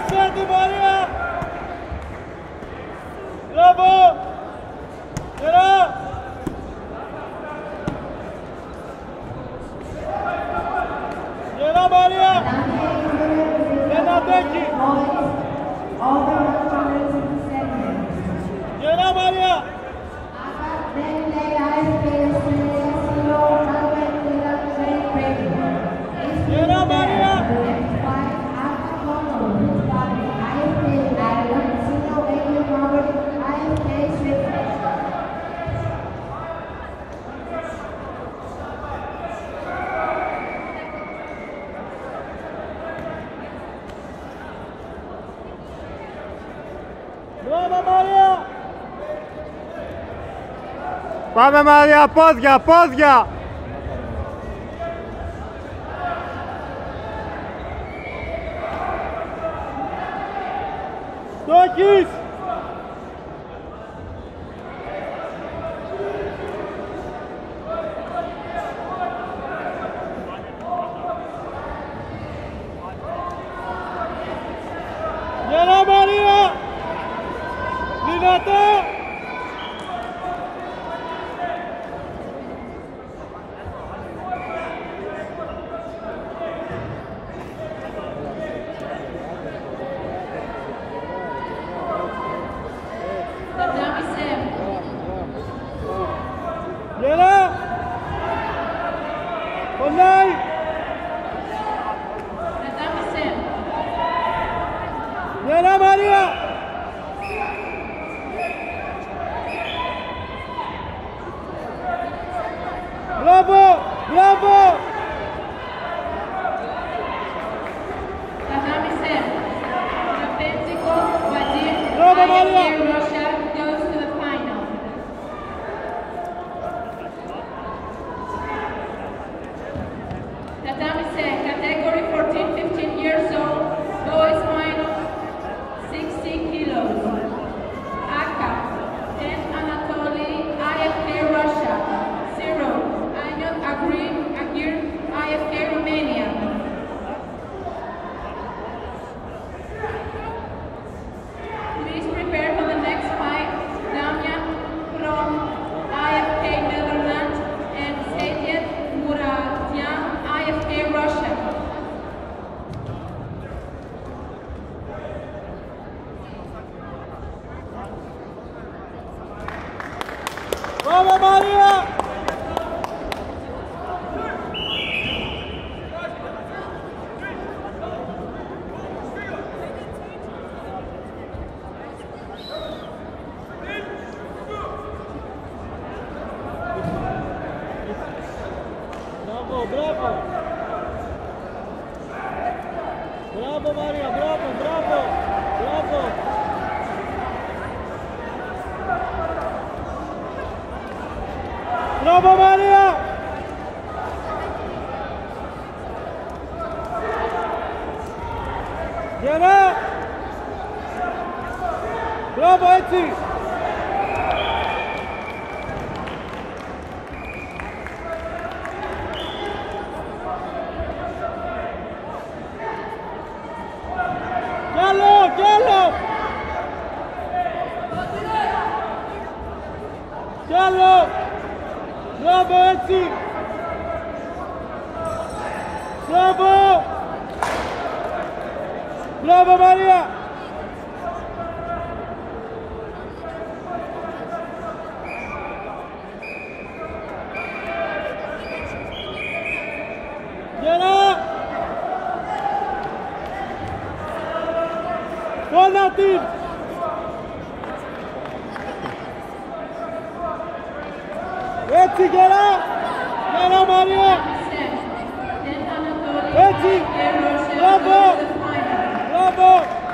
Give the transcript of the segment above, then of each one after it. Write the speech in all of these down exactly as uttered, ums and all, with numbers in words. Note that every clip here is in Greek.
Πάτσε τη Μαρία! Μπράβο! Γερά! Γερά Μαρία! Δεν αντέχει! Γερά Μαρία! Γερά Μαρία! Μπράβο Μαρία! Πάμε Μαρία, πόδια, πόδια! Το έχεις! Γερά Μαρία! Δυνατά! Γερά! Κολλάει! Γερά Μαρία! Μπράβο! Μπράβο! Μπράβο Μαρία! Tatami set, category fourteen fifteen years old, boys minus sixty kilos. Aka, ten Anatoly, I F K Russia. Zero, Anyot Agri, Agir, I F K Romania. Please prepare for the next fight. Damia from I F K Netherlands and Seyed Muradyan, I F K Russia. Bravo Maria! Bravo, bravo! Bravo Maria, bravo, bravo! Bravo! Bravo Maria! Γερά! Bravo έτσι! Κι άλλο, κι άλλο! Κι άλλο! Μπράβο έτσι! Μπράβο! Μπράβο Μαρία! Γερά! Κόλλα την! Έτσι Γερά! Γερά Μαρία! Έτσι! Μπράβο! Μπράβο!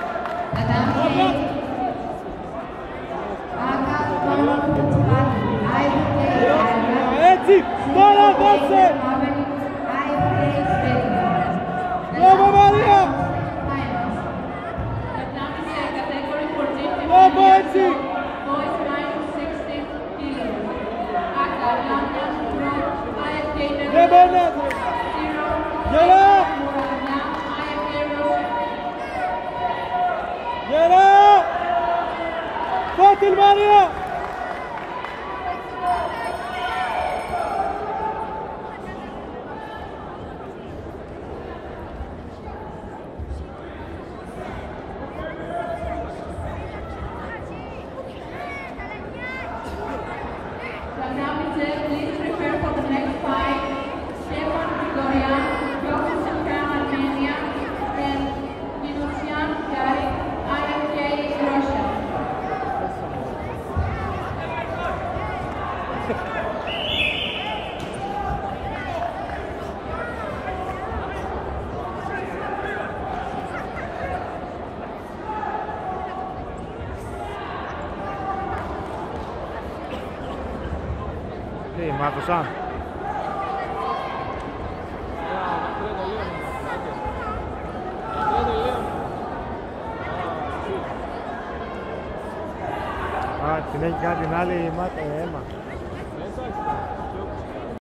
Έτσι! Τώρα δώσε! Μπράβο Μαρία! Μπράβο έτσι! Δεν μπορεί να δει! Γερά! Στυλ Μαρία! Τι, μάθωσα. Α, την έχει κάνει την άλλη η Μάτα, η Έμα.